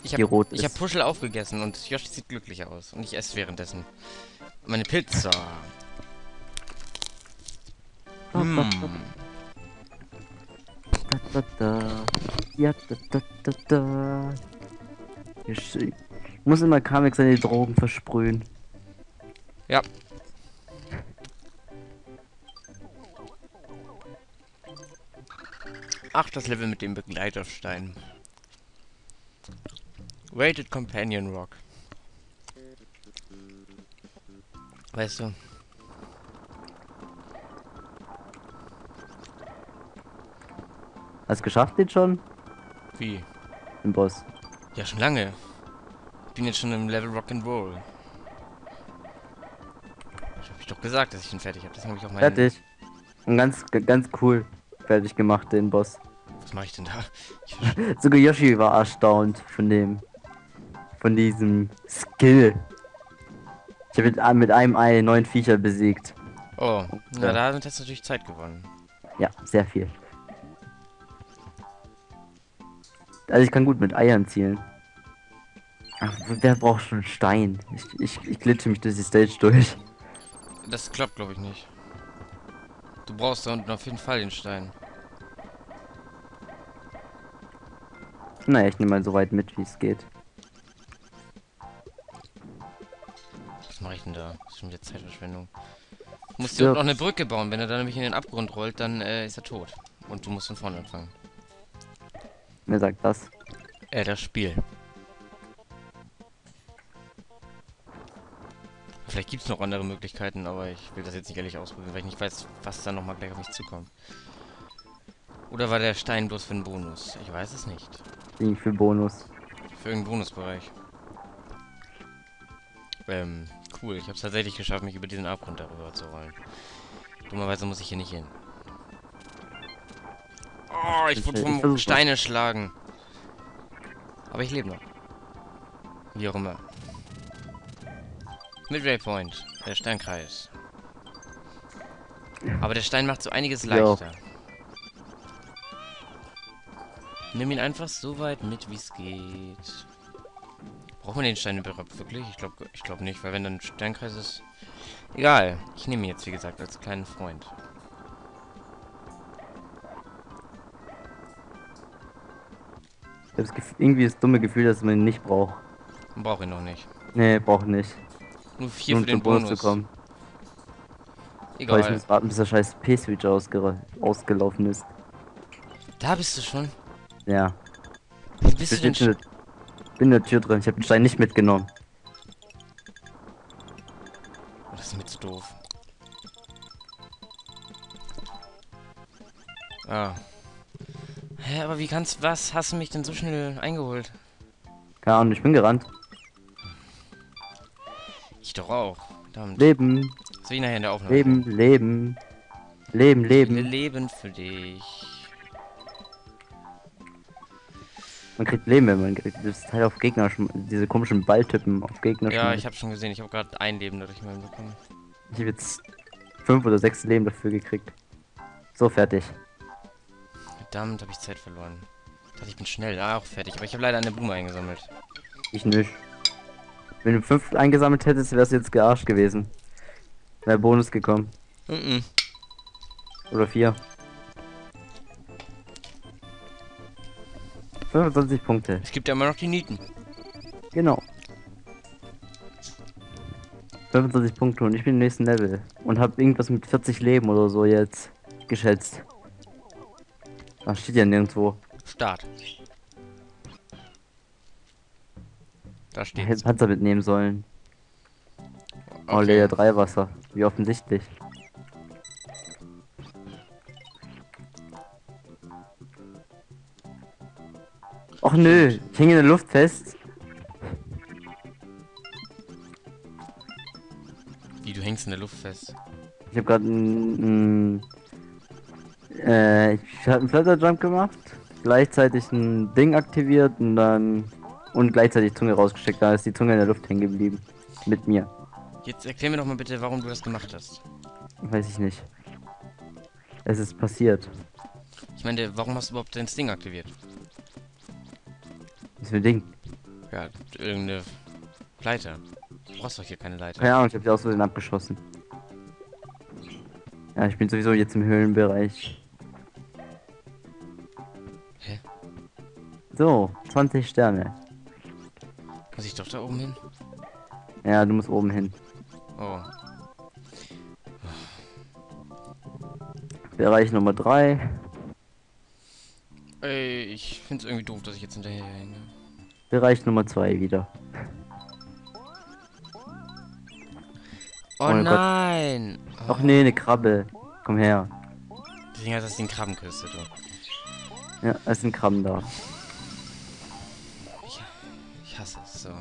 die rot Ich hab ist. Puschel aufgegessen und Yoshi sieht glücklich aus. Und ich esse währenddessen meine Pizza. Da, da, da, Hm. da, da. Ja, da. Ich muss immer Kamek seine Drogen versprühen. Ja. Ach, das Level mit dem Begleiterstein. Weighted Companion Rock. Weißt du? Hast du geschafft den schon? Wie? Den Boss. Ja, schon lange. Ich bin jetzt schon im Level Rock'n'Roll. Hab ich doch gesagt, dass ich ihn fertig habe. Deswegen habe ich auch meinen... Fertig. Und ganz cool fertig gemacht, den Boss. Was mache ich denn da? Ich Sogar Yoshi war erstaunt von diesem Skill. Ich habe mit einem Ei 9 Viecher besiegt. Oh, na Ja, da hat jetzt natürlich Zeit gewonnen. ja, sehr viel. Also ich kann gut mit Eiern zielen. Ach, wer braucht schon Stein? Ich glitsche mich durch die Stage durch. Das klappt, glaube ich, nicht. Du brauchst da unten auf jeden Fall den Stein. Naja, ich nehme mal so weit mit, wie es geht. Was mache ich denn da? Das ist schon wieder Zeitverschwendung. Du musst hier unten Stirb. noch eine Brücke bauen. Wenn er dann nämlich in den Abgrund rollt, dann ist er tot. Und du musst von vorne anfangen. Wer sagt das? Das Spiel. Vielleicht gibt es noch andere Möglichkeiten, aber ich will das jetzt nicht ehrlich ausprobieren, weil ich nicht weiß, was da nochmal gleich auf mich zukommt. Oder war der Stein bloß für einen Bonus? Ich weiß es nicht. Ding für Bonus. Für irgendeinen Bonusbereich. Cool. Ich habe es tatsächlich geschafft, mich über diesen Abgrund darüber zu rollen. Dummerweise muss ich hier nicht hin. Oh, ich wurde Ich vom versuch's mal. Steine schlagen. Aber ich lebe noch. Wie auch immer. Midway Point. Der Steinkreis. Aber der Stein macht so einiges Jo. leichter. Nimm ihn einfach so weit mit, wie es geht. Braucht man den Stein überhaupt wirklich? Ich glaube nicht, weil wenn dann ein Steinkreis ist... Egal. Ich nehme ihn jetzt, wie gesagt, als kleinen Freund. Ich habe irgendwie das dumme Gefühl, dass man ihn nicht braucht. Man braucht ihn noch nicht. Nee, braucht nicht. Nur 4 Nur für um zum den Bonus zu Bonus. kommen. Aber ich Egal. muss warten, bis der scheiß P-Switch ausgelaufen ist. Da bist du schon. Ja. Wie Ich bist bin du denn... jetzt bin in der Tür drin. Ich habe den Stein nicht mitgenommen. Oh, das ist mir zu doof. Ah. Hä, aber wie kannst... Was hast du mich denn so schnell eingeholt? Keine Ahnung, ich bin gerannt. Ich doch auch. Verdammt. Leben, Das will ich nachher in der Aufnahme Leben, sehen. Leben. Leben, Viele Leben. Leben für dich. Man kriegt Leben, wenn man das Teil auf Gegner diese komischen Balltypen auf Gegner Ja, ich schmeißt. habe schon gesehen. Ich habe gerade ein Leben dadurch mal bekommen. Ich habe jetzt 5 oder 6 Leben dafür gekriegt. So, fertig. Verdammt, habe ich Zeit verloren. Ich dachte, ich bin schnell. Ah, auch fertig. Aber ich habe leider eine Blume eingesammelt. Ich nicht. Wenn du 5 eingesammelt hättest, wärst du jetzt gearscht gewesen. Wäre Bonus gekommen. Mhm. Oder 4. 25 Punkte. Es gibt ja immer noch die Nieten. Genau. 25 Punkte und ich bin im nächsten Level. Und habe irgendwas mit 40 Leben oder so jetzt geschätzt. Das steht ja nirgendwo. Start. Da Ich hätte steht's. Panzer mitnehmen sollen. Oh, Okay. Layer 3 Wasser. Wie offensichtlich. Och nö, ich hänge in der Luft fest. Wie, du hängst in der Luft fest. Ich habe gerade ich habe einen Flutter Jump gemacht, gleichzeitig ein Ding aktiviert und gleichzeitig Zunge rausgesteckt. Da ist die Zunge in der Luft hängen geblieben. Mit mir. Jetzt erklär mir doch mal bitte, warum du das gemacht hast. Weiß ich nicht. Es ist passiert. Ich meine, warum hast du überhaupt dein Ding aktiviert? Was für ein Ding? Ja, irgendeine Leiter. Du brauchst doch hier keine Leiter. Keine Ahnung, ich hab die aus Versehen abgeschossen. Ja, ich bin sowieso jetzt im Höhlenbereich. Hä? So, 20 Sterne. Muss ich doch da oben hin? Ja, du musst oben hin. Oh. Bereich Nummer 3. Ey, ich find's irgendwie doof, dass ich jetzt hinterher hänge. Bereich Nummer 2 wieder. Oh mein Gott. nein! Ach nee, eine Krabbe. Komm her. Deswegen hat das den Krabbenküste, du. Ja, es sind Krabben da. Ich hasse es so.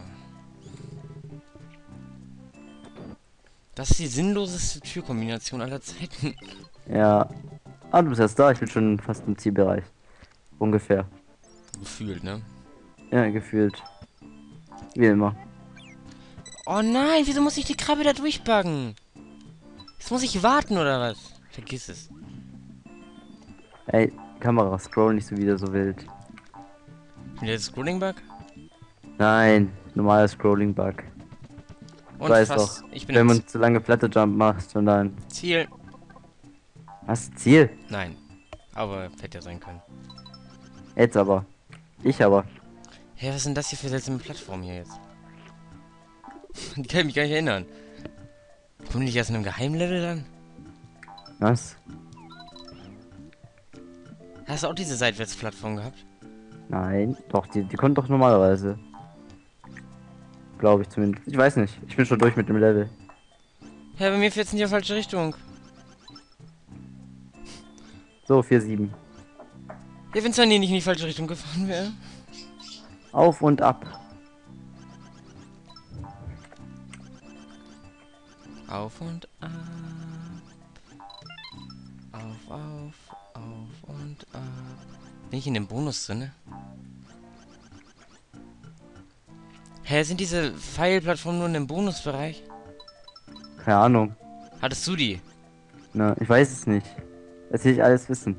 Das ist die sinnloseste Türkombination aller Zeiten. Ja. Ah, du bist erst da. Ich bin schon fast im Zielbereich. Ungefähr. Gefühlt, ne? Ja, gefühlt. Wie immer. Oh nein, wieso muss ich die Krabbe da durchbuggen? Jetzt muss ich warten, oder was? Vergiss es. Ey, Kamera, scroll nicht so wieder so wild. Wieder der Scrolling-Bug? Nein, normaler Scrolling-Bug. Und Weiß fast. doch. Ich bin Wenn im man zu lange Flatter-Jump macht und dann... Ziel. Was? Ziel? Nein. Aber hätte ja sein können. Jetzt aber. Ich aber. Hä, was sind das hier für seltsame Plattformen hier jetzt? Die kann ich mich gar nicht erinnern. Kommen die nicht erst in einem Geheimlevel dann? Was? Hast du auch diese Seitwärtsplattform gehabt? Nein. Doch, die kommt doch normalerweise. Glaube ich zumindest. Ich weiß nicht. Ich bin schon durch mit dem Level. Ja, bei mir fährt es in die falsche Richtung. So, 4-7. Ja, wenn es dann nicht in die falsche Richtung gefahren wäre. Auf und ab. Auf und ab. Auf und ab. Bin ich in dem Bonus drin? Hä, sind diese Pfeilplattformen nur in dem Bonusbereich? Keine Ahnung. Hattest du die? Na, ich weiß es nicht. Das will ich alles wissen.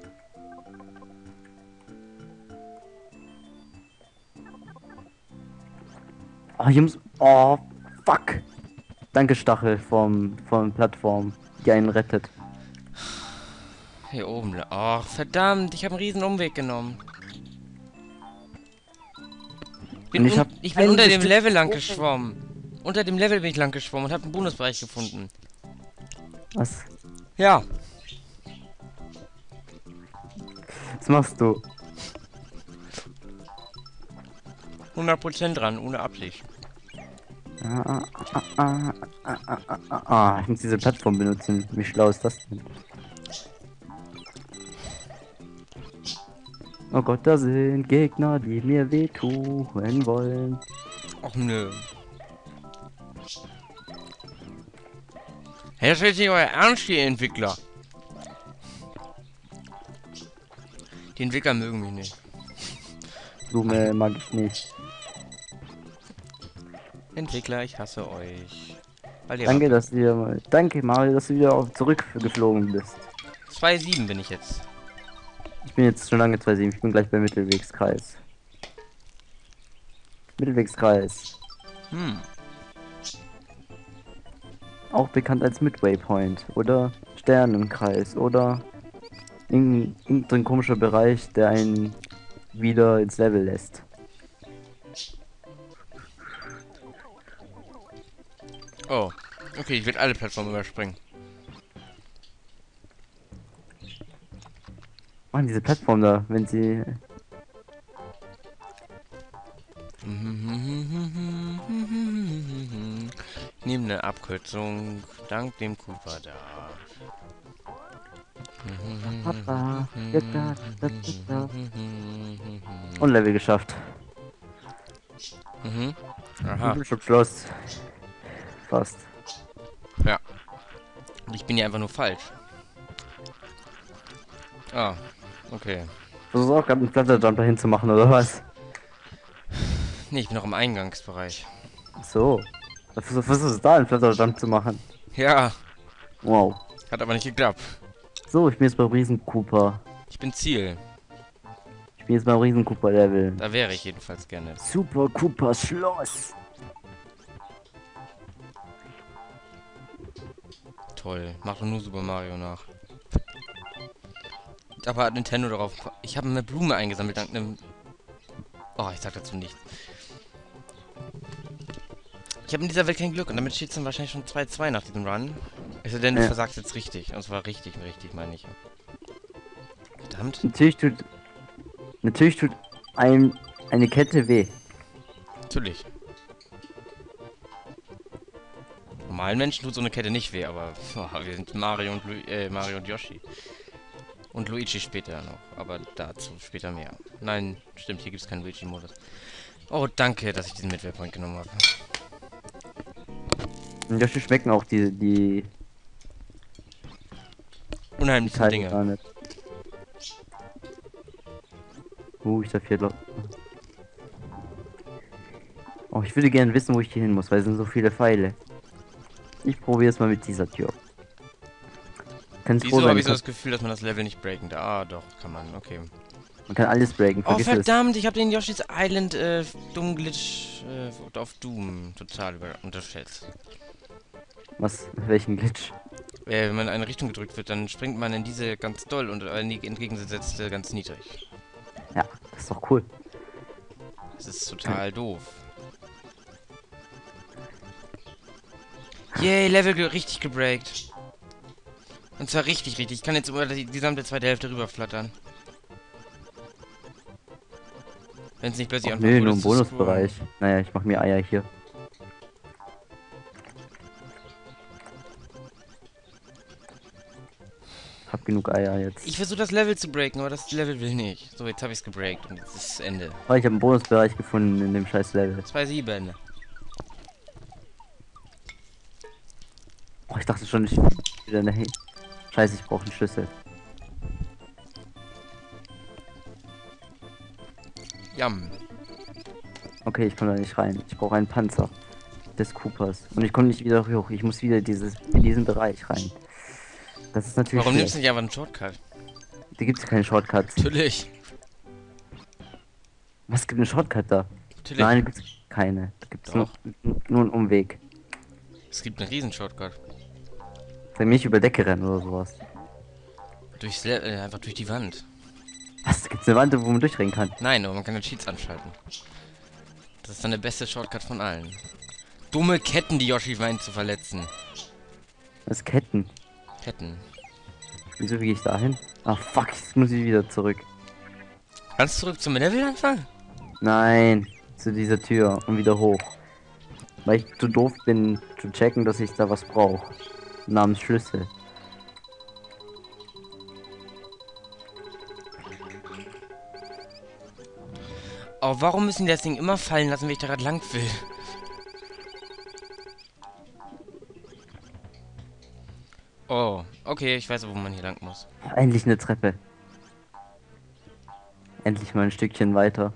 Oh, hier muss... Oh, fuck. Danke, Stachel von Plattform, die einen rettet. Hier oben. Ach, verdammt, ich habe einen riesen Umweg genommen. Und ich hab Ich bin einen unter dem bestimmten Level lang Umweg. geschwommen. Unter dem Level bin ich lang geschwommen und habe einen Bonusbereich gefunden. Was? Ja. Was machst du? 100% dran, ohne Absicht. Ich muss diese Plattform benutzen. Wie schlau ist das denn? Oh Gott, da sind Gegner, die mir wehtun wollen. Och nö. Hey, das ist jetzt nicht euer Ernst, die Entwickler. Die Entwickler mögen mich nicht. Blume mag ich nicht. Entwickler, ich hasse euch. Weil ihr Danke, dass ihr... Danke, Mario, dass du wieder zurückgeflogen bist. 2,7 bin ich jetzt. Ich bin jetzt schon lange 2,7. Ich bin gleich beim Mittelwegskreis. Mittelwegskreis. Auch bekannt als Midway Point oder Sternenkreis oder irgendein komischer Bereich, der einen wieder ins Level lässt. Oh. Okay, ich werde alle Plattformen überspringen. Mann, diese Plattform da, wenn sie... Ich nehme eine Abkürzung dank dem Cooper da. Papa, und Level geschafft. Aha. Schon Schluss. Fast. Ja. Und ich bin ja einfach nur falsch. Ah, okay. Versuchst auch gerade einen Flatterjump dahin zu machen, oder was? Nee, ich bin noch im Eingangsbereich. So. Versuchst du da einen Flatterjump zu machen? Ja, Wow. hat aber nicht geklappt. So, ich bin jetzt bei Riesen Cooper. Ich bin Ziel. Ich Ich bin jetzt beim Riesen Koopa Level. Da wäre ich jedenfalls gerne. Super Koopas Schloss. Toll. Mach doch nur Super Mario nach. Aber hat Nintendo darauf... Ich habe eine Blume eingesammelt dank einem... Oh, ich sag dazu nichts. Ich habe in dieser Welt kein Glück und damit steht es dann wahrscheinlich schon 2-2 nach diesem Run. Es sei denn, du versagst jetzt richtig. Und zwar richtig, meine ich. Verdammt. Natürlich tut eine Kette weh. Natürlich. Normalen Menschen tut so eine Kette nicht weh, aber wir sind Mario und Yoshi. Und Luigi später noch, aber dazu später mehr. Nein, stimmt, hier gibt es keinen Luigi-Modus. Oh, danke, dass ich diesen Midway-Point genommen habe. Und Yoshi schmecken auch die Unheimlichen Teile Dinge. gar nicht. Ich darf hier... Oh, ich würde gerne wissen, wo ich hier hin muss, weil es sind so viele Pfeile. Ich probiere es mal mit dieser Tür. Wieso habe ich so das Gefühl, dass man das Level nicht breaken darf? Ah, doch, kann man, okay. Man kann alles breaken, Oh, vergiss verdammt, ich habe den Yoshi's Island dummen Glitch auf Doom total unterschätzt. Was? Welchen Glitch? Wenn man in eine Richtung gedrückt wird, dann springt man in diese ganz doll und in die entgegengesetzte ganz niedrig. Ja, das ist doch cool. Das ist total doof. Yay, Level richtig gebreakt. Und zwar richtig. Ich kann jetzt über die gesamte zweite Hälfte rüberflattern. Wenn es nicht plötzlich anfängt. Nö, nur im Bonusbereich. Naja, ich mach mir Eier hier. Hab genug Eier jetzt. Ich versuche das Level zu breaken, aber das Level will nicht. So, jetzt habe ich es gebreakt und jetzt ist das Ende. Oh, ich habe einen Bonusbereich gefunden in dem scheiß Level. 2-7. Oh, ich dachte schon, ich wieder eine... Scheiße, ich brauche einen Schlüssel. Jam. Okay, ich komme da nicht rein. Ich brauche einen Panzer des Koopas. Und ich komme nicht wieder hoch. Ich muss wieder in diesen Bereich rein. Das ist natürlich. Warum nimmst du nicht einfach einen Shortcut? Da gibt es keine Shortcuts. Natürlich. Was gibt einen Shortcut da? Natürlich. Nein, da gibt's keine. Da gibt es nur einen Umweg. Es gibt einen riesen Shortcut. Bei mir über Decke rennen oder sowas. Einfach durch die Wand. Was? Da gibt's eine Wand, wo man durchrennen kann? Nein, aber man kann den Cheats anschalten. Das ist dann der beste Shortcut von allen. Dumme Ketten, die Yoshi meint zu verletzen. Das ist Ketten. Ketten. Wieso gehe ich da hin? Ah, fuck, jetzt muss ich wieder zurück. Kannst du zurück zum Level anfangen? Nein, zu dieser Tür und wieder hoch. Weil ich zu doof bin, zu checken, dass ich da was brauche. Namens Schlüssel. Oh, warum müssen die das Ding immer fallen lassen, wenn ich da gerade lang will? Oh, okay, ich weiß, wo man hier lang muss. Endlich eine Treppe. Endlich mal ein Stückchen weiter.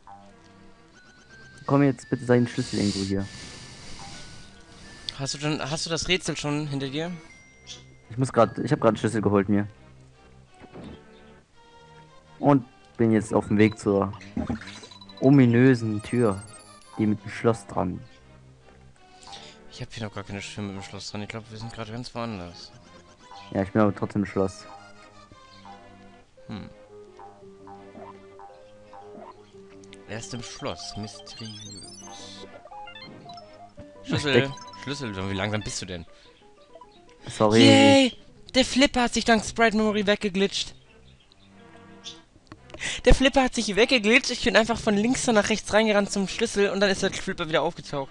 Komm jetzt bitte deinen Schlüssel irgendwo hier. Hast du das Rätsel schon hinter dir? Ich habe gerade einen Schlüssel geholt mir. Und bin jetzt auf dem Weg zur ominösen Tür, die mit dem Schloss dran. Ich habe hier noch gar keine Tür mit dem Schloss dran. Ich glaube, wir sind gerade ganz woanders. Ja, ich bin aber trotzdem im Schloss. Er ist im Schloss. Mysteriös. Schlüssel. Schlüssel. Wie langsam bist du denn? Sorry. Yay! Der Flipper hat sich dank Sprite Memory weggeglitscht. Der Flipper hat sich weggeglitscht. Ich bin einfach von links nach rechts reingerannt zum Schlüssel und dann ist der Flipper wieder aufgetaucht.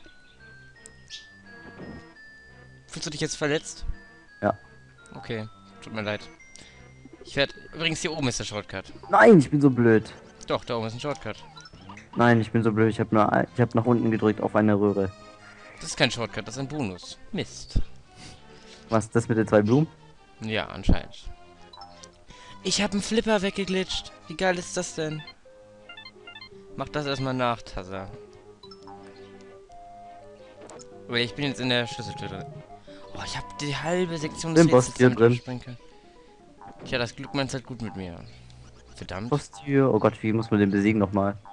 Fühlst du dich jetzt verletzt? Ja. Okay, tut mir leid. Ich werde... Übrigens, hier oben ist der Shortcut. Nein, ich bin so blöd. Doch, da oben ist ein Shortcut. Nein, ich bin so blöd. Ich habe nach unten gedrückt auf eine Röhre. Das ist kein Shortcut, das ist ein Bonus. Mist. Was, das mit den 2 Blumen? Ja, anscheinend. Ich habe einen Flipper weggeglitscht. Wie geil ist das denn? Mach das erstmal nach, Tassa. Okay, ich bin jetzt in der Schlüsseltür drin. Oh, ich habe die halbe Sektion des Boss hier drin. sprengen können. Tja, das Glück meint's halt gut mit mir. Verdammt. Posture. Oh Gott, wie muss man den besiegen nochmal?